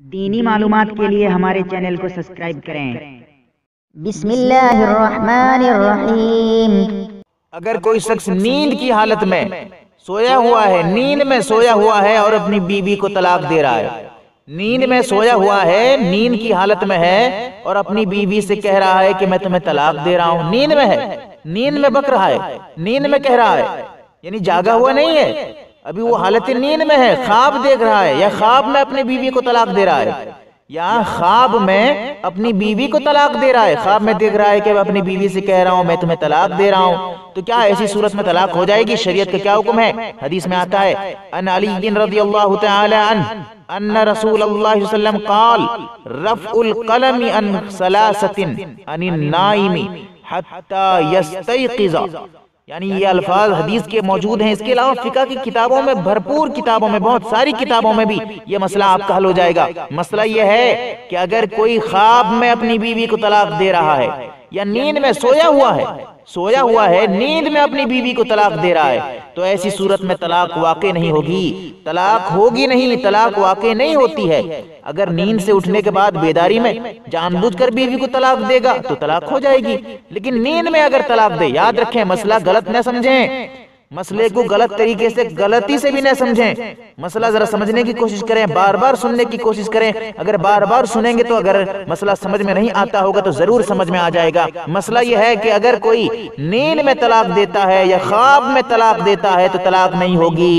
دینی معلومات کے لیے ہمارے چینل کو سبسکرائب کریں۔ بسم اللہ الرحمن الرحیم۔ اگر کوئی شخص نیند کی حالت میں سویا ہوا ہے، نیند میں سویا ہوا ہے اور اپنی بیوی کو طلاق دے رہا ہے، نیند میں سویا ہوا ہے، نیند کی حالت میں ہے اور اپنی بیوی سے کہہ رہا ہے کہ میں تمہیں طلاق دے رہا ہوں، نیند میں ہے، نیند میں بک رہا ہے، نیند میں کہہ رہا ہے، یعنی جاگا ہوا نہیں ہے، ابھی وہ حالت نیند میں ہے، خواب دیکھ رہا ہے یا خواب میں اپنی بیوی کو طلاق دے رہا ہے، یا خواب میں اپنی بیوی کو طلاق دے رہا ہے، خواب میں دیکھ رہا ہے کہ میں اپنی بیوی سے کہہ رہا ہوں میں تمہیں طلاق دے رہا ہوں، تو کیا ایسی صورت میں طلاق ہو جائے گی؟ شریعت کا کیا حکم ہے؟ حدیث میں آتا ہے ان علی رضی اللہ تعالی عنہ ان رسول اللہ صلی اللہ علیہ وسلم قال رفع القلم عن ثلاثۃ عن النائم حتی یستيقظ، یعنی یہ الفاظ حدیث کے موجود ہیں۔ اس کے علاوہ فقہ کی کتابوں میں، بھرپور کتابوں میں، بہت ساری کتابوں میں بھی یہ مسئلہ آپ کا حل ہو جائے گا۔ مسئلہ یہ ہے کہ اگر کوئی خواب میں اپنی بیوی کو طلاق دے رہا ہے یا نیند میں سویا ہوا ہے نیند میں اپنی بیوی کو طلاق دے رہا ہے، تو ایسی صورت میں طلاق واقع نہیں ہوگی، طلاق ہوگی نہیں، طلاق واقع نہیں ہوتی ہے۔ اگر نیند سے اٹھنے کے بعد بیداری میں جان بوجھ کر بیوی کو طلاق دے گا تو طلاق ہو جائے گی، لیکن نیند میں اگر طلاق دے، یاد رکھیں مسئلہ غلط نہ سمجھیں، مسئلے کو غلط طریقے سے، غلطی سے بھی نہ سمجھیں، مسئلہ ذرا سمجھنے کی کوشش کریں، بار بار سننے کی کوشش کریں۔ اگر بار بار سنیں گے تو اگر مسئلہ سمجھ میں نہیں آتا ہوگا تو ضرور سمجھ میں آ جائے گا۔ مسئلہ یہ ہے کہ اگر کوئی نیند میں طلاق دیتا ہے یا خواب میں طلاق دیتا ہے تو طلاق نہیں ہوگی۔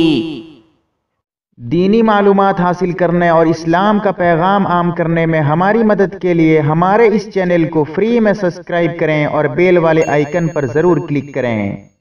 دینی معلومات حاصل کرنے اور اسلام کا پیغام عام کرنے میں ہماری مدد کے لیے ہمارے اس چینل کو فری میں سبسکرائب کریں اور بیل والے آئیکن پر ضرور کلک کریں۔